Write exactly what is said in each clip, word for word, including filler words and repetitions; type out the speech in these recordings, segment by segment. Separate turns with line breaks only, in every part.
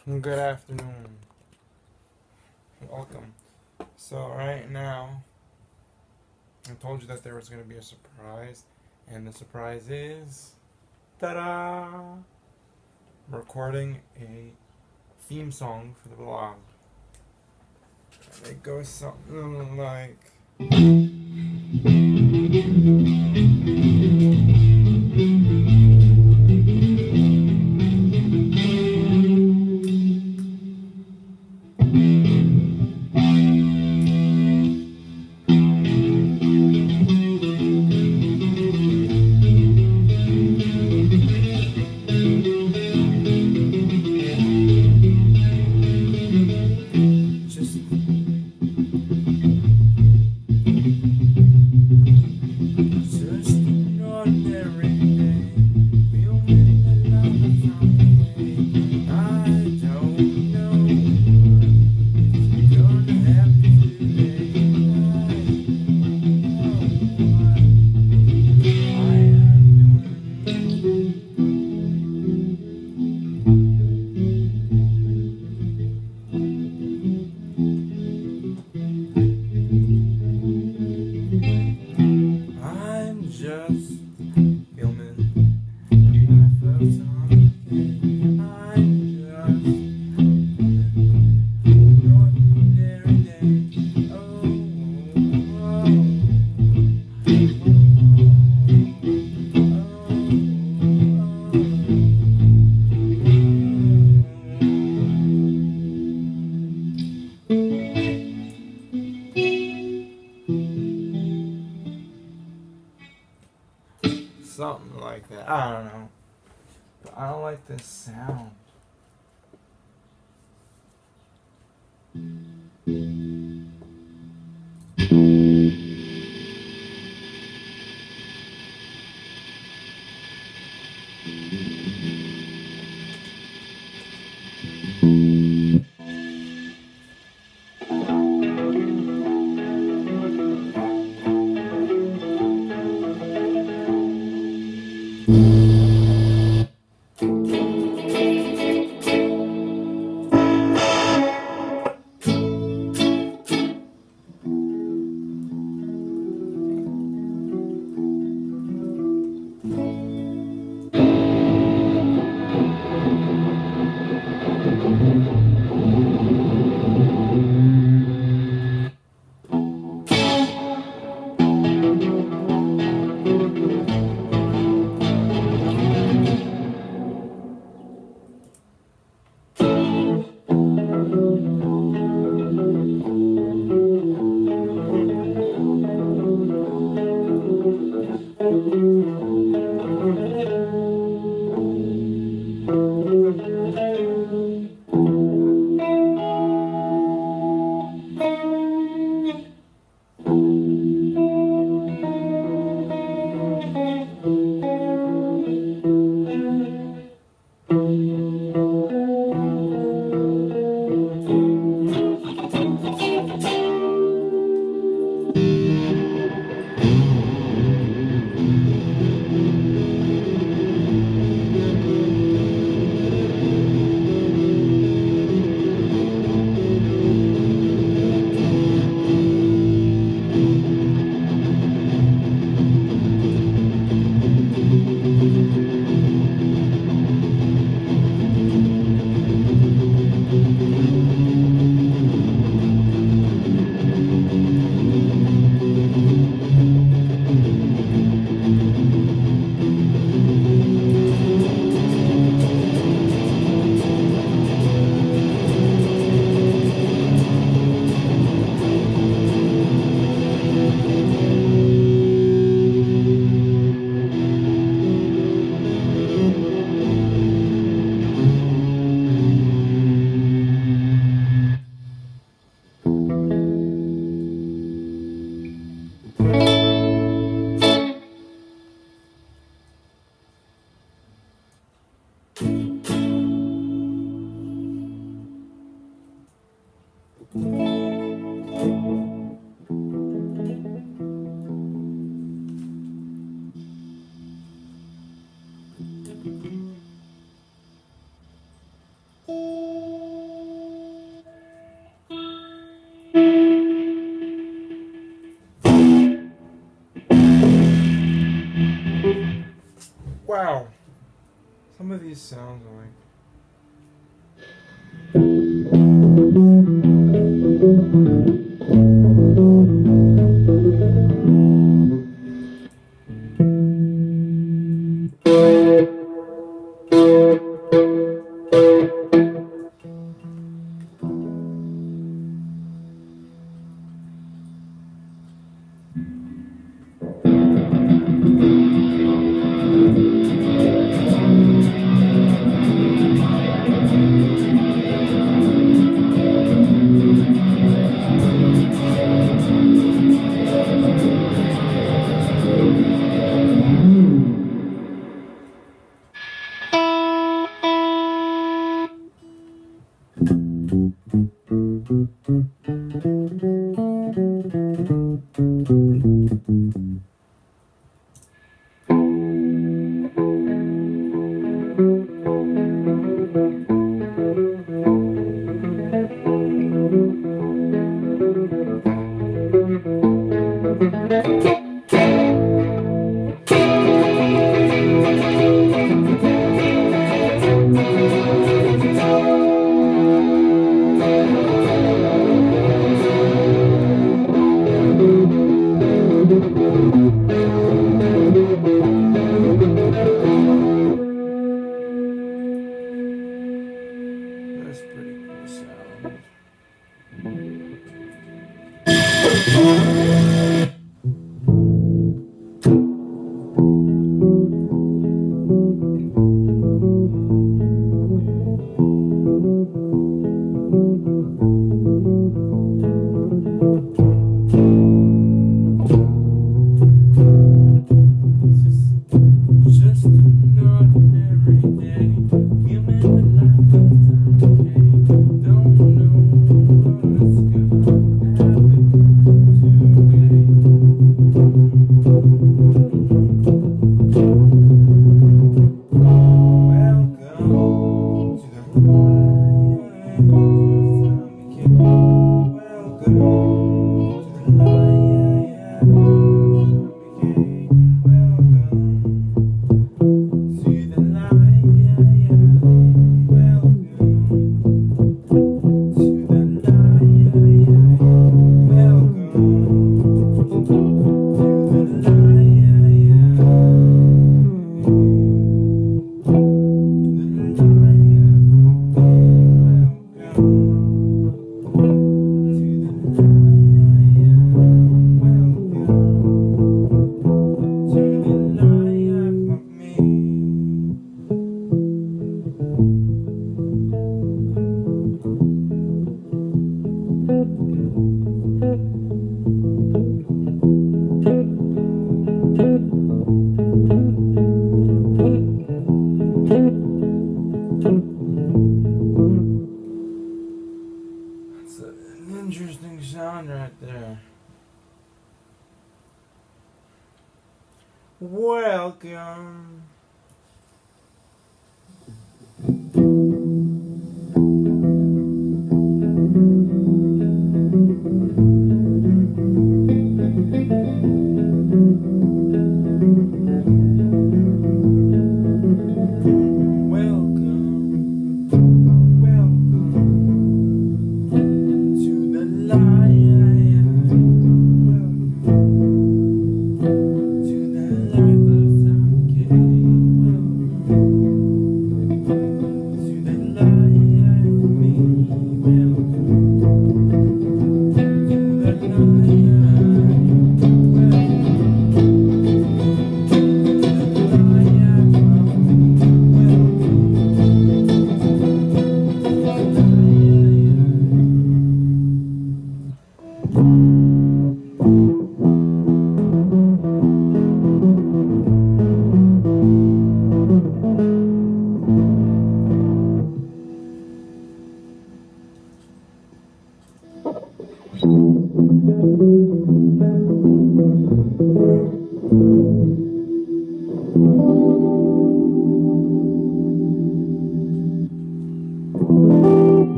Good afternoon. Welcome. So right now, I told you that there was going to be a surprise, and the surprise is, ta-da! I'm recording a theme song for the vlog. And it goes something like. Just Just sounds like. That's pretty cool sound. Just an ordinary day. Human life is okay. Don't know what's gonna happen today. Welcome to the light. Welcome to the light. That's an interesting sound right there. Welcome.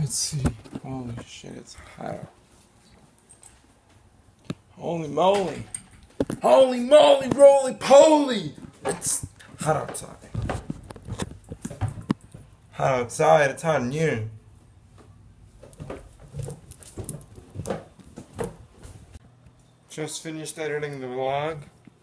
Let's see. Holy shit, it's hot. Holy moly. Holy moly, roly poly! It's hot outside. Hot outside, it's hot in here. Just finished editing the vlog.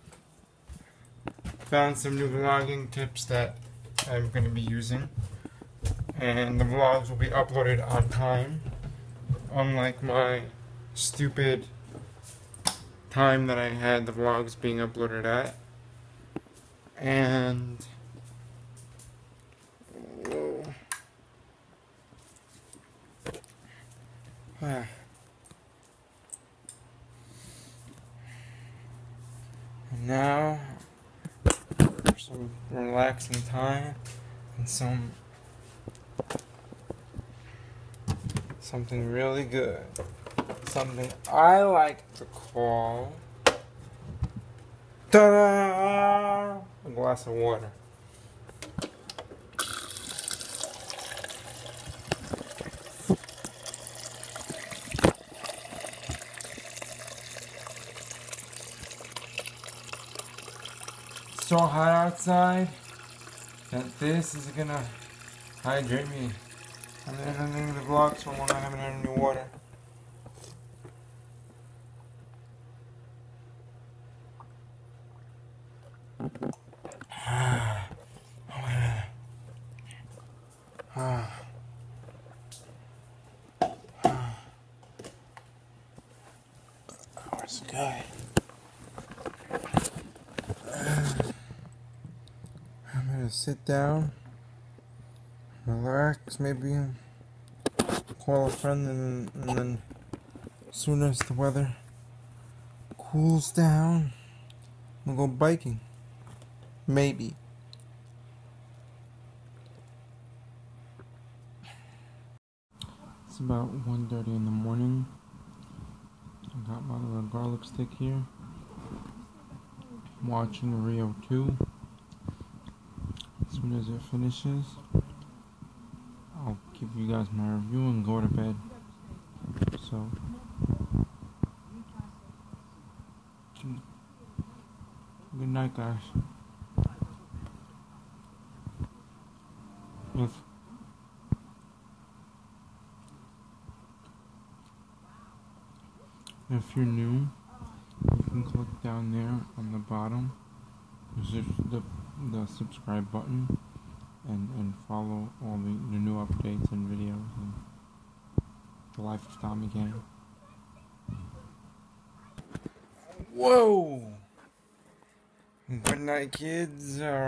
Found some new vlogging tips that I'm going to be using. And the vlogs will be uploaded on time. Unlike my stupid time that I had the vlogs being uploaded at. And whoa. Ah. And now for some relaxing time and some something really good. Something I like to call ta-da! A glass of water. It's so hot outside that this is gonna hydrate me. I'm ending the vlog so long I haven't had any water. Ah. Ah. Ah. That was good. I'm gonna sit down, relax, maybe call a friend, and, and then as soon as the weather cools down, we'll go biking. Maybe. It's about one thirty in the morning. I got my little garlic stick here. I'm watching Rio two. As soon as it finishes, I'll give you guys my review and go to bed. So, good night, guys. If if you're new, you can click down there on the bottom. There's just the the subscribe button, and and follow all the, the new updates and videos and the life of Tommy Gang. Whoa! Good night, kids.